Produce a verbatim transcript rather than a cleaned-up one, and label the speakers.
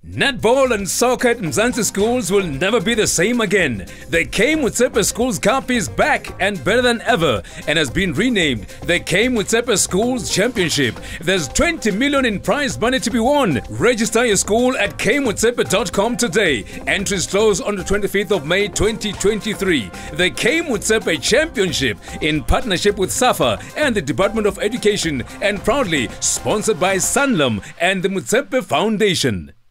Speaker 1: Netball and soccer at Mzansi schools will never be the same again. The K Motsepe Schools Cup is back and better than ever and has been renamed the K Motsepe Schools Championship. There's twenty million in prize money to be won. Register your school at k motsepe dot com today. Entries close on the twenty-fifth of May twenty twenty-three. The K Motsepe Championship in partnership with SAFA and the Department of Education and proudly sponsored by Sanlam and the Motsepe Foundation.